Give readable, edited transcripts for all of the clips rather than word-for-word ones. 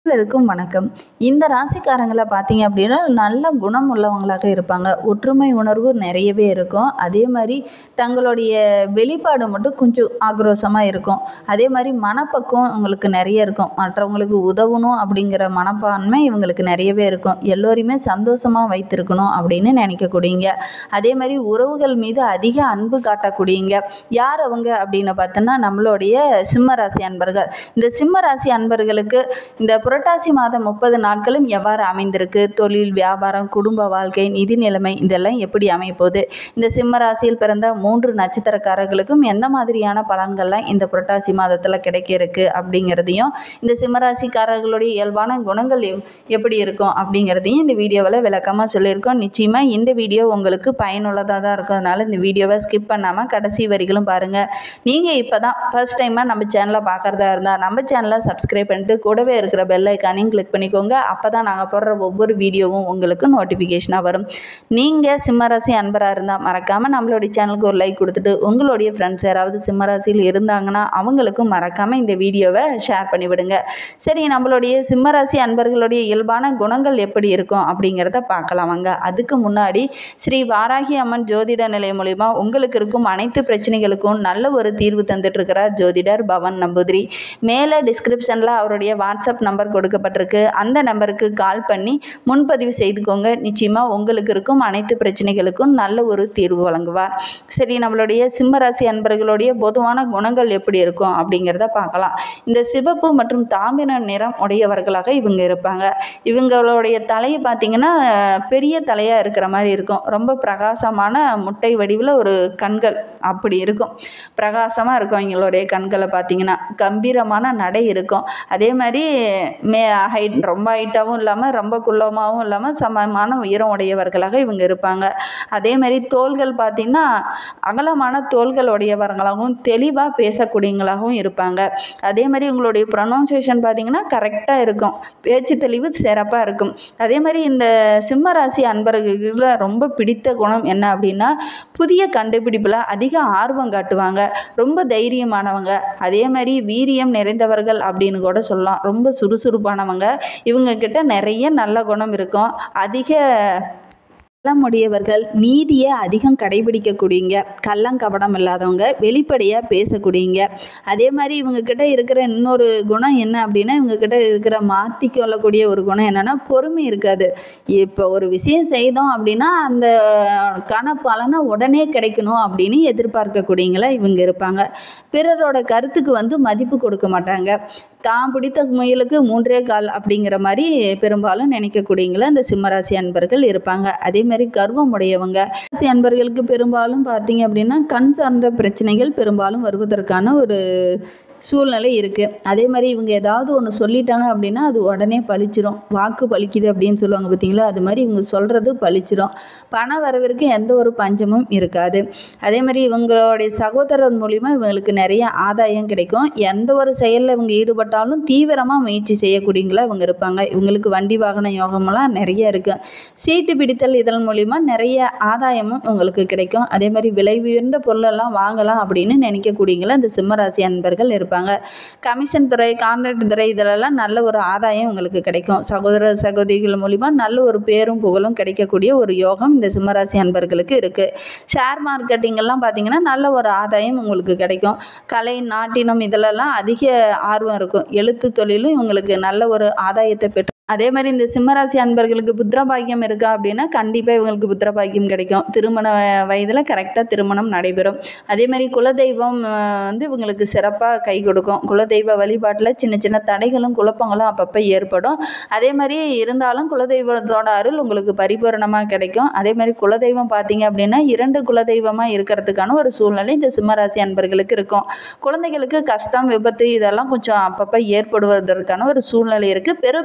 அனைவருக்கும் வணக்கம். இந்த ராசிக்காரங்களை பார்த்தீங்க அப்படின்னா நல்ல குணம் உள்ளவங்களாக இருப்பாங்க. ஒற்றுமை உணர்வு நிறையவே இருக்கும். அதே மாதிரி தங்களுடைய வெளிப்பாடு மட்டும் கொஞ்சம் ஆக்ரோஷமாக இருக்கும். அதே மாதிரி மனப்பக்குவம் இவங்களுக்கு நிறைய இருக்கும். மற்றவங்களுக்கு உதவணும் அப்படிங்கிற மனப்பான்மை இவங்களுக்கு நிறையவே இருக்கும். எல்லோரையுமே சந்தோஷமாக வைத்திருக்கணும் அப்படின்னு நினைக்கக்கூடியங்க. அதே மாதிரி உறவுகள் மீது அதிக அன்பு காட்டக்கூடியங்க. யார் அவங்க அப்படின்னு பார்த்தோன்னா நம்மளுடைய சிம்ம ராசி அன்பர்கள். இந்த சிம்ம ராசி அன்பர்களுக்கு இந்த புரட்டாசி மாதம் 30 நாட்களும் எவ்வாறு அமைந்திருக்கு, தொழில், வியாபாரம், குடும்ப வாழ்க்கை, நிதி நிலைமை இதெல்லாம் எப்படி அமைப்போகுது, இந்த சிம்ம ராசியில் பிறந்த 3 நட்சத்திரக்காரர்களுக்கும் எந்த மாதிரியான பலன்கள்லாம் இந்த புரட்டாசி மாதத்தில் கிடைக்க இருக்கு அப்படிங்கிறதையும், இந்த சிம்மராசிக்காரர்களுடைய இயல்பான குணங்கள் எப்படி இருக்கும் அப்படிங்கிறதையும் இந்த வீடியோவில் விளக்கமாக சொல்லியிருக்கோம். நிச்சயமாக இந்த வீடியோ உங்களுக்கு பயனுள்ளதாக தான் இருக்கும். அதனால் இந்த வீடியோவை ஸ்கிப் பண்ணாமல் கடைசி வரிகளும் பாருங்கள். நீங்கள் இப்போ தான் ஃபர்ஸ்ட் டைமாக நம்ம சேனலை பார்க்குறதா இருந்தால் நம்ம சேனலை சப்ஸ்கிரைப் பண்ணிட்டு கூடவே இருக்கிற பெல் ஐக்கானையும் கிளிக் பண்ணிக்கோங்க. அப்போ தான் நாங்கள் போடுற ஒவ்வொரு வீடியோவும் உங்களுக்கு நோட்டிஃபிகேஷனாக வரும். நீங்கள் சிம்மராசி அன்பராக இருந்தால் மறக்காமல் நம்மளுடைய சேனலுக்கு ஒரு லைக் கொடுத்துட்டு உங்களுடைய ஃப்ரெண்ட்ஸ் யாராவது சிம்மராசியில் இருந்தாங்கன்னா அவங்களுக்கும் மறக்காமல் இந்த வீடியோவை ஷேர் பண்ணிவிடுங்க. சரி, நம்மளுடைய சிம்மராசி அன்பர்களுடைய இயல்பான குணங்கள் எப்படி இருக்கும் அப்படிங்கிறத பார்க்கலாம் வாங்க. அதுக்கு முன்னாடி ஸ்ரீ வாராகி அம்மன் ஜோதிட நிலையம் மூலிமா உங்களுக்கு இருக்கும் அனைத்து பிரச்சனைகளுக்கும் நல்ல ஒரு தீர்வு தந்துட்டு இருக்கிறார் ஜோதிடர் பவன் நம்பூதிரி. மேலே டிஸ்கிரிப்ஷனில் அவருடைய வாட்ஸ்அப் நம்பர் கொடுக்கப்பட்டிருக்கு. அந்த நம்பருக்கு கால் பண்ணி முன்பதிவு செய்துக்கோங்க. நிச்சயமாக உங்களுக்கு இருக்கும் அனைத்து பிரச்சனைகளுக்கும் நல்ல ஒரு தீர்வு வழங்குவார். சரி, நம்மளுடைய சிம்மராசி அன்பர்களுடைய பொதுவான குணங்கள் எப்படி இருக்கும் அப்படிங்கிறத பார்க்கலாம். இந்த சிவப்பு மற்றும் தாமிர நிறம் உடையவர்களாக இவங்க இருப்பாங்க. இவங்களுடைய தலையை பார்த்தீங்கன்னா பெரிய தலையாக இருக்கிற மாதிரி இருக்கும். ரொம்ப பிரகாசமான முட்டை வடிவில் ஒரு கண்கள் அப்படி இருக்கும். பிரகாசமாக இருக்கும் இவங்களுடைய கண்களை பார்த்தீங்கன்னா. கம்பீரமான நடை இருக்கும். அதே மாதிரி ரொம்ப ஹைட்டாகவும் இல்லாமல் ரொம்ப குள்ளமாகவும் இல்லாமல் சமமான உயரம் உடையவர்களாக இவங்க இருப்பாங்க. அதே மாதிரி தோள்கள் பார்த்திங்கன்னா அகலமான தோள்கள் உடையவர்களாகவும் தெளிவாக பேசக்கூடியவங்களாகவும் இருப்பாங்க. அதே மாதிரி உங்களுடைய ப்ரொனவுன்சியேஷன் பார்த்திங்கன்னா கரெக்டாக இருக்கும். பேச்சு தெளிவு சிறப்பாக இருக்கும். அதே மாதிரி இந்த சிம்ம ராசி அன்பர்களில் ரொம்ப பிடித்த குணம் என்ன அப்படின்னா புதிய கண்டுபிடிப்பில் அதிக ஆர்வம் காட்டுவாங்க. ரொம்ப தைரியமானவங்க. அதே மாதிரி வீரியம் நிறைந்தவர்கள் அப்படின்னு கூட சொல்லலாம். ரொம்ப சுறுசுறுப்பானவங்க. இவங்க கிட்ட நிறைய நல்ல குணம் இருக்கும். அதிக உடையவர்கள், நீதியை அதிகம் கடைபிடிக்கக்கூடியங்க, கள்ளங்கபடம் இல்லாதவங்க, வெளிப்படையாக பேசக்கூடியங்க. அதே மாதிரி இவங்க கிட்ட இருக்கிற இன்னொரு குணம் என்ன அப்படின்னா இவங்க கிட்ட இருக்கிற மாற்றி கொள்ளக்கூடிய ஒரு குணம் என்னன்னா பொறுமை இருக்காது. இப்போ ஒரு விஷயம் செய்தோம் அப்படின்னா அந்த பலனை உடனே கிடைக்கணும் அப்படின்னு எதிர்பார்க்கக்கூடியங்களா இவங்க இருப்பாங்க. பிறரோட கருத்துக்கு மதிப்பு கொடுக்க மாட்டாங்க. தான் பிடித்த முயலுக்கு 3 கால் அப்படிங்கிற மாதிரி பெரும்பாலும் நினைக்கக்கூடியங்களா இந்த சிம்மராசி அன்பர்கள் இருப்பாங்க. அதே மாதிரி கர்வம் உடையவங்க. ராசி அன்பர்களுக்கு பெரும்பாலும் பார்த்தீங்க அப்படின்னா கண் சார்ந்த பிரச்சனைகள் பெரும்பாலும் வருவதற்கான ஒரு சூழ்நிலை இருக்குது. அதே மாதிரி இவங்க ஏதாவது ஒன்று சொல்லிட்டாங்க அப்படின்னா அது உடனே பழிச்சிடும். வாக்கு பழிக்குது அப்படின்னு சொல்லுவாங்க பார்த்தீங்களா, அது மாதிரி இவங்க சொல்கிறது பழிச்சிடும். பண வரவிற்கு எந்த ஒரு பஞ்சமும் இருக்காது. அதே மாதிரி இவங்களுடைய சகோதரர் மூலிமா இவங்களுக்கு நிறைய ஆதாயம் கிடைக்கும். எந்த ஒரு செயலில் இவங்க ஈடுபட்டாலும் தீவிரமாக முயற்சி செய்யக்கூடியங்களா இவங்க இருப்பாங்க. இவங்களுக்கு வண்டி வாகன யோகமெல்லாம் நிறைய இருக்குது. சீட்டு பிடித்தல் இதன் மூலிமா நிறைய ஆதாயமும் இவங்களுக்கு கிடைக்கும். அதே மாதிரி விலை உயர்ந்த பொருளெல்லாம் வாங்கலாம் அப்படின்னு நினைக்கக்கூடியங்களா இந்த சிம்மராசி அன்பர்கள் இருப்பாங்க. கமிஷன் துறை, கான்ட்ராக்ட் துறை இதிலெல்லாம் நல்ல ஒரு ஆதாயம் உங்களுக்கு கிடைக்கும். சகோதர சகோதரிகள் மூலிமா நல்ல ஒரு பேரும் புகழும் கிடைக்கக்கூடிய ஒரு யோகம் இந்த சிம்மராசி அன்பர்களுக்கு இருக்குது. ஷேர் மார்க்கெட்டிங் எல்லாம் பார்த்தீங்கன்னா நல்ல ஒரு ஆதாயம் உங்களுக்கு கிடைக்கும். கலை, நாட்டினம் இதிலெல்லாம் அதிக ஆர்வம் இருக்கும். எழுத்து தொழிலும் இவங்களுக்கு நல்ல ஒரு ஆதாயத்தை பெற்று. அதே மாதிரி இந்த சிம்மராசி அன்பர்களுக்கு புத்திர பாக்கியம் இருக்கா அப்படின்னா கண்டிப்பாக இவங்களுக்கு புத்திர பாக்கியம் கிடைக்கும். திருமண வயதில் கரெக்டாக திருமணம் நடைபெறும். அதே மாதிரி குலதெய்வம் இவங்களுக்கு சிறப்பாக கை கொடுக்கும். குலதெய்வ வழிபாட்டில் சின்ன சின்ன தடைகளும் குழப்பங்களும் அப்பப்போ ஏற்படும். அதே மாதிரி இருந்தாலும் குலதெய்வத்தோட அருள் உங்களுக்கு பரிபூரணமாக கிடைக்கும். அதே மாதிரி குலதெய்வம் பார்த்தீங்க அப்படின்னா 2 குலதெய்வமாக இருக்கிறதுக்கான ஒரு சூழ்நிலை இந்த சிம்மராசி அன்பர்களுக்கு இருக்கும். குழந்தைகளுக்கு கஷ்டம், விபத்து இதெல்லாம் கொஞ்சம் அப்பப்போ ஏற்படுவதற்கான ஒரு சூழ்நிலை இருக்குது. பெரிய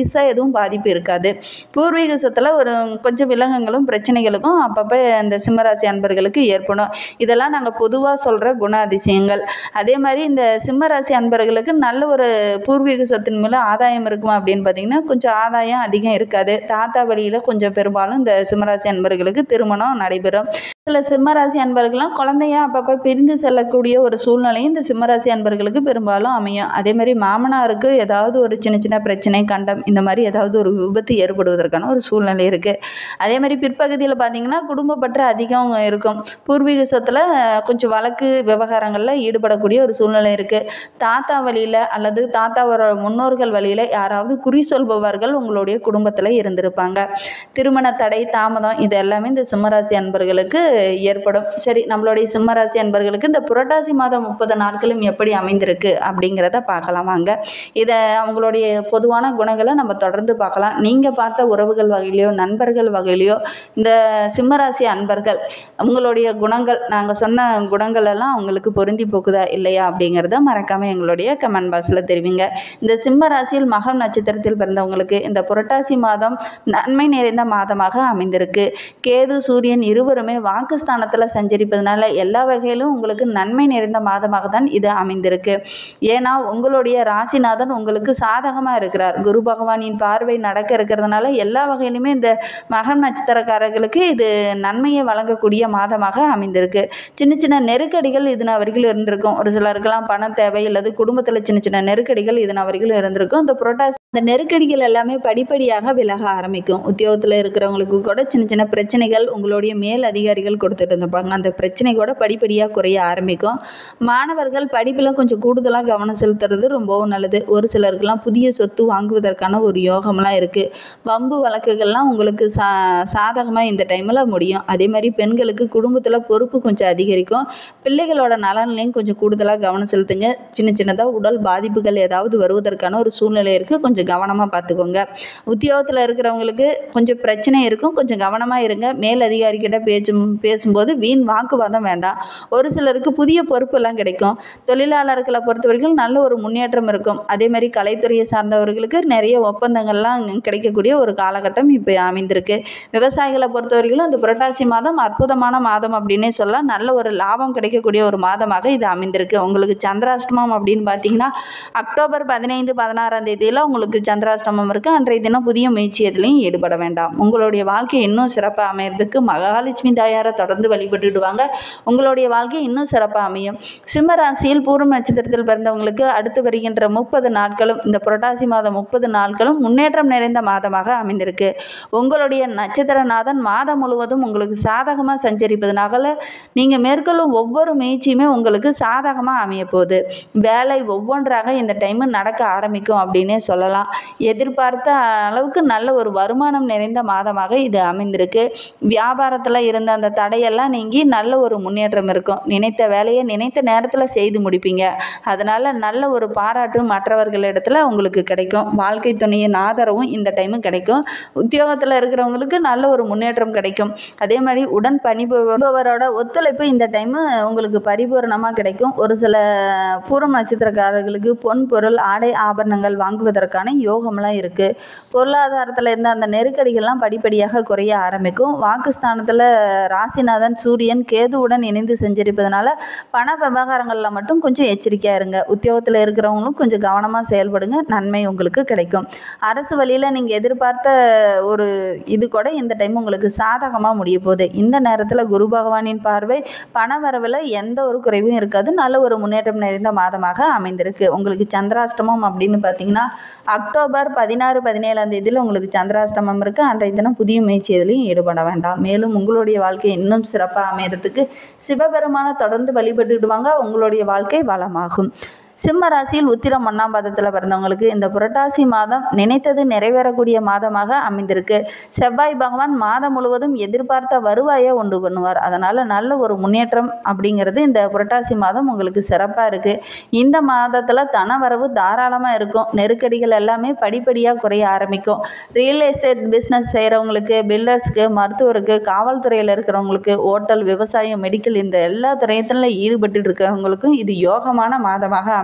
பெருசாக எதுவும் பாதிப்பு இருக்காது. பூர்வீக சொத்தில் ஒரு கொஞ்சம் வில்லங்கங்களும் பிரச்சனைகளுக்கும் அப்பப்போ இந்த சிம்மராசி அன்பர்களுக்கு ஏற்படும். இதெல்லாம் நாங்கள் பொதுவாக சொல்கிற குண அதிசயங்கள். அதே மாதிரி இந்த சிம்மராசி அன்பர்களுக்கு நல்ல ஒரு பூர்வீக சொத்தின் மூலம் ஆதாயம் இருக்குமா அப்படின்னு பார்த்தீங்கன்னா, கொஞ்சம் ஆதாயம் அதிகம் இருக்காது. தாத்தா வழியில் கொஞ்சம் பெரும்பாலும் இந்த சிம்மராசி அன்பர்களுக்கு திருமணம் நடைபெறும். சில சிம்மராசி அன்பர்கள்லாம் குழந்தைய அப்பப்போ பிரிந்து செல்லக்கூடிய ஒரு சூழ்நிலையும் இந்த சிம்மராசி அன்பர்களுக்கு பெரும்பாலும் அமையும். அதே மாதிரி மாமனாருக்கு ஏதாவது ஒரு சின்ன சின்ன பிரச்சனை, கண்டம், இந்த மாதிரி ஏதாவது ஒரு விபத்து ஏற்படுவதற்கான ஒரு சூழ்நிலை இருக்குது. அதே மாதிரி பிற்பகுதியில் பார்த்தீங்கன்னா குடும்ப பற்று அதிகம் இருக்கும். பூர்வீக சொத்தில் கொஞ்சம் வழக்கு விவகாரங்களில் ஈடுபடக்கூடிய ஒரு சூழ்நிலை இருக்குது. தாத்தா வழியில் அல்லது தாத்தாவோட முன்னோர்கள் வழியில் யாராவது குறி சொல்பவர்கள் உங்களுடைய குடும்பத்தில் இருந்திருப்பாங்க. திருமண தடை, தாமதம் இது எல்லாமே இந்த சிம்மராசி அன்பர்களுக்கு ஏற்படும். சரி, நம்மளுடைய சிம்மராசி அன்பர்களுக்கு இந்த புரட்டாசி மாதம் 30 நாட்களும் எப்படி அமைந்திருக்கு அப்படிங்கிறத பார்க்கலாம் வாங்க. இதை அவங்களுடைய பொதுவான குணங்களை நம்ம தொடர்ந்து பார்க்கலாம். நீங்கள் பார்த்த உறவுகள் வகையிலையோ நண்பர்கள் வகையிலையோ இந்த சிம்மராசி அன்பர்கள் உங்களுடைய குணங்கள், நாங்கள் சொன்ன குணங்கள் எல்லாம் அவங்களுக்கு பொருந்தி போக்குதா இல்லையா அப்படிங்கிறத மறக்காமல் எங்களுடைய கமெண்ட் பாக்ஸில் தெரிவிங்க. இந்த சிம்ம ராசியில் மகம் நட்சத்திரத்தில் பிறந்தவங்களுக்கு இந்த புரட்டாசி மாதம் நன்மை நிறைந்த மாதமாக அமைந்திருக்கு. கேது சூரியன் இருவருமே வாக்குஸ்தானத்தில் சஞ்சரிப்பதனால எல்லா வகையிலும் உங்களுக்கு நன்மை நிறைந்த மாதமாக தான் இது அமைந்திருக்கு. ஏன்னா உங்களுடைய ராசிநாதன் உங்களுக்கு சாதகமாக இருக்கிறார். குரு பகவானின் பார்வை நடக்க இருக்கிறதுனால எல்லா வகையிலுமே இந்த மகம் நட்சத்திரக்காரர்களுக்கு இது நன்மையை வழங்கக்கூடிய மாதமாக அமைந்திருக்கு. சின்ன சின்ன நெருக்கடிகள் இதன வரைக்கும் இருந்திருக்கும். ஒரு சிலருக்கெல்லாம் பண தேவை அல்லது குடும்பத்தில் சின்ன சின்ன நெருக்கடிகள் இதன வரைக்கும் இருந்திருக்கும். இந்த புரட்டாசி அந்த நெருக்கடிகள் எல்லாமே படிப்படியாக விலக ஆரம்பிக்கும். உத்தியோகத்தில் இருக்கிறவங்களுக்கு கூட சின்ன சின்ன பிரச்சனைகள் உங்களுடைய மேல் அதிகாரிகள் கொடுத்துட்டு இருந்திருப்பாங்க. அந்த பிரச்சனை கூட படிப்படியாக குறைய ஆரம்பிக்கும். மாணவர்கள் படிப்பில் கொஞ்சம் கூடுதலாக கவனம் செலுத்துறது ரொம்பவும் நல்லது. ஒரு சிலருக்கெல்லாம் புதிய சொத்து வாங்குவதற்கான ஒரு யோகம்லாம் இருக்குது. வம்பு வழக்குகள்லாம் உங்களுக்கு சாதகமாக இந்த டைமில் முடியும். அதே மாதிரி பெண்களுக்கு குடும்பத்தில் பொறுப்பு கொஞ்சம் அதிகரிக்கும். பிள்ளைகளோட நலன்லையும் கொஞ்சம் கூடுதலாக கவனம் செலுத்துங்க. சின்ன சின்னதாக உடல் பாதிப்புகள் ஏதாவது வருவதற்கான ஒரு சூழ்நிலை இருக்குது. கொஞ்சம் கவனமாக பார்த்துக்கோங்க. உத்தியோகத்தில் இருக்கிறவங்களுக்கு கொஞ்சம் பிரச்சனை இருக்கும். கொஞ்சம் கவனமாக இருங்க. மேல் அதிகாரிகிட்ட பேசும்போது வீண் வாக்குவாதம் வேண்டாம். ஒரு சிலருக்கு புதிய பொறுப்பெல்லாம் கிடைக்கும். தொழிலாளர்களை பொறுத்த வரைக்கும் நல்ல ஒரு முன்னேற்றம் இருக்கும். அதே மாதிரி கலைத்துறையை சார்ந்தவர்களுக்கு நிறைய ஒப்பந்தங்கள்லாம் கிடைக்கக்கூடிய ஒரு காலகட்டம் இப்போ அமைந்திருக்கு. விவசாயிகளை பொறுத்த வரைக்கும் அந்த புரட்டாசி மாதம் அற்புதமான மாதம் அப்படின்னே சொல்லலாம். நல்ல ஒரு லாபம் கிடைக்கக்கூடிய ஒரு மாதமாக இது அமைந்திருக்கு. உங்களுக்கு சந்திராஷ்டமம் அப்படின்னு பார்த்தீங்கன்னா அக்டோபர் 15, 16ஆம் தேதியில் உங்களுக்கு சந்திராஷ்டமம் இருக்குது. அன்றைய தினம் புதிய முயற்சி எதுலையும் ஈடுபட வேண்டாம். உங்களுடைய வாழ்க்கை இன்னும் சிறப்பாக அமையறதுக்கு மகாலட்சுமி தாயாரை தொடர்ந்து வழிபட்டுடுவாங்க. உங்களுடைய வாழ்க்கை இன்னும் சிறப்பாக அமையும். சிம்ம ராசியில் பூர்வ நட்சத்திரத்தில் பிறந்தவங்களுக்கு அடுத்து வருகின்ற 30 நாட்களும் இந்த புரட்டாசி மாதம் 30 நாட்களும் முன்னேற்றம் நிறைந்த மாதமாக அமைந்திருக்கு. உங்களுடைய நட்சத்திரநாதன் மாதம் முழுவதும் உங்களுக்கு சாதகமாக சஞ்சரிப்பதனால நீங்கள் மேற்கொள்ளும் ஒவ்வொரு முயற்சியுமே உங்களுக்கு சாதகமாக அமைய போகுது. வேலை ஒவ்வொன்றாக இந்த டைமு நடக்க ஆரம்பிக்கும் அப்படின்னே சொல்லலாம். எதிர்பார்த்த அளவுக்கு நல்ல ஒரு வருமானம் நிறைந்த மாதமாக இது அமைந்திருக்கு. வியாபாரத்தில் இருந்த அந்த தடையெல்லாம் நீங்கி நல்ல ஒரு முன்னேற்றம் இருக்கும். நினைத்த வேலையை நினைத்த நேரத்தில் செய்து முடிப்பீங்க. அதனால் நல்ல ஒரு பாராட்டு மற்றவர்களிடத்தில் உங்களுக்கு கிடைக்கும். வாழ்க்கை துணையின் ஆதரவும் இந்த டைமு கிடைக்கும். உத்தியோகத்தில் இருக்கிறவங்களுக்கு நல்ல ஒரு முன்னேற்றம் கிடைக்கும். அதே மாதிரி உடன் பணிபுரிபவரோட ஒத்துழைப்பு இந்த டைமு உங்களுக்கு பரிபூரணமாக கிடைக்கும். ஒரு சில பூர்வ நட்சத்திரக்காரர்களுக்கு பொன் பொருள் ஆடை ஆபரணங்கள் வாங்குவதற்கான யோகம்லாம் இருக்குது. பொருளாதாரத்தில் இருந்த அந்த நெருக்கடிகள்லாம் படிப்படியாக குறைய ஆரம்பிக்கும். வாக்குஸ்தானத்தில் ராசிநாதன் சூரியன் கேதுவுடன் இணைந்து செஞ்சிருப்பதனால பண விவகாரங்களில் மட்டும் கொஞ்சம் எச்சரிக்கையாக இருங்க. உத்தியோகத்தில் இருக்கிறவங்களும் கொஞ்சம் கவனமாக செயல்படுங்க. நன்மை உங்களுக்கு கிடைக்கும். அரசு வழியில் நீங்கள் எதிர்பார்த்த ஒரு இது கூட இந்த டைம் உங்களுக்கு சாதகமாக முடிய போகுது. இந்த நேரத்தில் குரு பகவானின் பார்வை பண வரவில் எந்த ஒரு குறைவும் இருக்காது. நல்ல ஒரு முன்னேற்றம் நிறைந்த மாதமாக அமைந்திருக்கு. உங்களுக்கு சந்திராஷ்டமம் அப்படின்னு பார்த்தீங்கன்னா அக்டோபர் 16, 17ஆம் தேதியில் உங்களுக்கு சந்திராஷ்டமம் இருக்குது. அன்றைய தினம் புதிய முயற்சி எதுலையும் ஈடுபட வேண்டாம். மேலும் உங்களுடைய வாழ்க்கை இன்னும் சிறப்பாக அமையறதுக்கு சிவபெருமானை தொடர்ந்து வழிபட்டுடுவாங்க. உங்களுடைய வாழ்க்கை வளமாகும். சிம்ம ராசியில் உத்திரம் 1ஆம் பாதத்தில் பிறந்தவங்களுக்கு இந்த புரட்டாசி மாதம் நினைத்தது நிறைவேறக்கூடிய மாதமாக அமைந்திருக்கு. செவ்வாய் பகவான் மாதம் முழுவதும் எதிர்பார்த்த வருவாயை உண்டு பண்ணுவார். அதனால் நல்ல ஒரு முன்னேற்றம் அப்படிங்கிறது இந்த புரட்டாசி மாதம் உங்களுக்கு சிறப்பாக இருக்குது. இந்த மாதத்தில் தனவரவு தாராளமாக இருக்கும். நெருக்கடிகள் எல்லாமே படிப்படியாக குறைய ஆரம்பிக்கும். ரியல் எஸ்டேட் பிஸ்னஸ் செய்கிறவங்களுக்கு, பில்டர்ஸ்க்கு, மருத்துவருக்கு, காவல்துறையில் இருக்கிறவங்களுக்கு, ஹோட்டல், விவசாயம், மெடிக்கல் இந்த எல்லா துறையத்தில் ஈடுபட்டு இருக்கிறவங்களுக்கும் இது யோகமான மாதமாக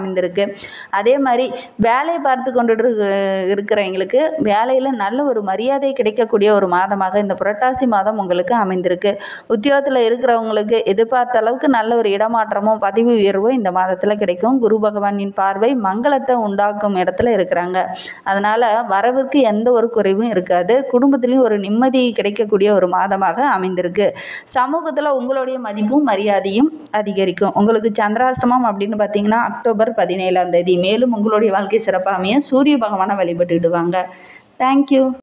அமைந்திருக்கு. அதே மாதிரி வேலை பார்த்து கொண்டுட்டு இருக்கிறவங்களுக்கு வேலையில் நல்ல ஒரு மரியாதை கிடைக்கக்கூடிய ஒரு மாதமாக இந்த புரட்டாசி மாதம் உங்களுக்கு அமைந்திருக்கு. உத்தியோகத்தில் இருக்கிறவங்களுக்கு எதிர்பார்த்த அளவுக்கு நல்ல ஒரு இடமாற்றமும் பதவி உயர்வும் இந்த மாதத்தில் கிடைக்கும். குரு பகவானின் பார்வை மங்களத்தை உண்டாக்கும் இடத்துல இருக்கிறாங்க. அதனால் வரவிற்கு எந்த ஒரு குறைவும் இருக்காது. குடும்பத்திலையும் ஒரு நிம்மதி கிடைக்கக்கூடிய ஒரு மாதமாக அமைந்திருக்கு. சமூகத்தில் உங்களுடைய மதிப்பும் மரியாதையும் அதிகரிக்கும். உங்களுக்கு சந்திராஷ்டமம் அப்படின்னு பார்த்தீங்கன்னா அக்டோபர் 17ஆம் தேதி. மேலும் உங்களுடைய வாழ்க்கை சிறப்பாக அமைய சூரிய பகவானை வழிபட்டுடுவாங்க. தேங்க்யூ.